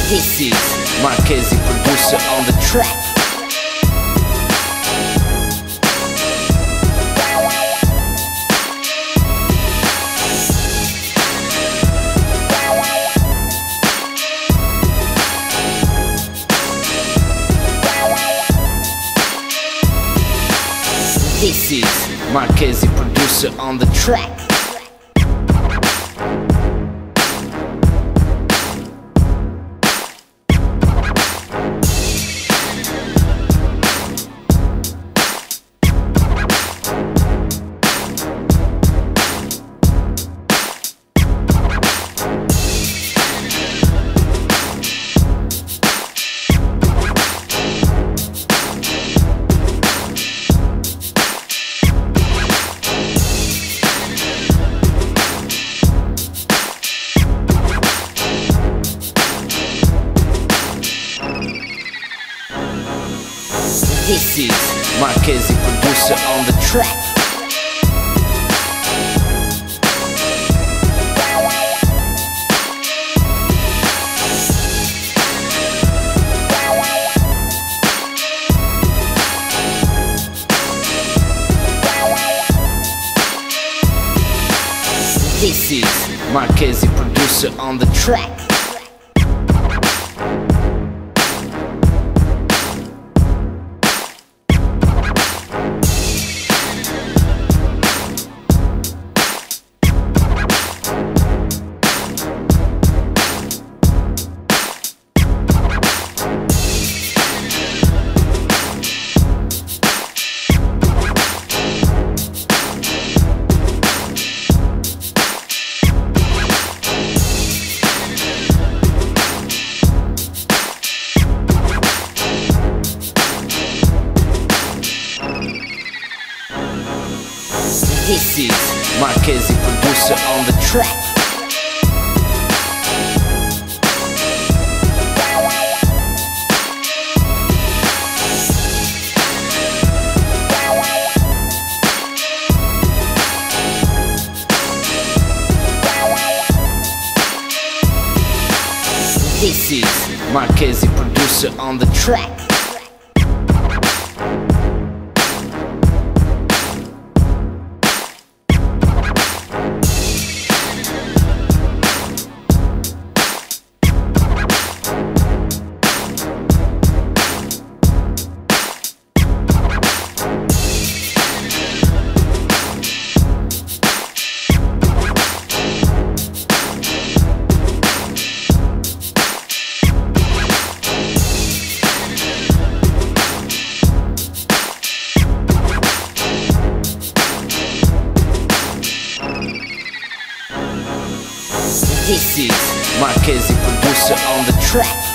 This is Markezi, producer on the track. This is Markezi, producer on the track. This is Markezi, producer on the track. This is Markezi, producer on the track. This is Markezi, producer on the track. This is Markezi, producer on the track. This is Markezi, producer on the track.